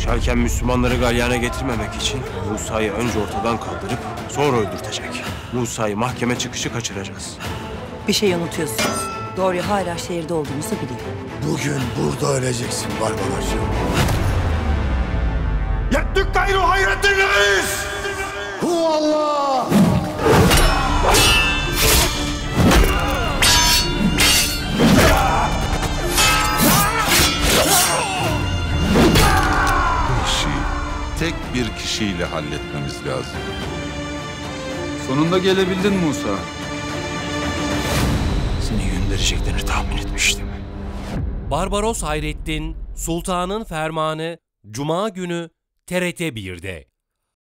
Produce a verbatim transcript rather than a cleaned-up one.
Yaşarken Müslümanları galyana getirmemek için Musa'yı önce ortadan kaldırıp sonra öldürtecek. Musa'yı mahkeme çıkışı kaçıracağız. Bir şey unutuyorsunuz. Doğru hala şehirde olduğumuzu biliyor. Bugün burada öleceksin Barbaracığım. Yettük gayru hayrettin reis! Huvallah! Bu işi tek bir kişiyle halletmemiz lazım. Sonunda gelebildin Musa. Seni göndereceklerini tahmin etmiştim. Barbaros Hayrettin, Sultanın Fermanı, Cuma günü T R T bir'de.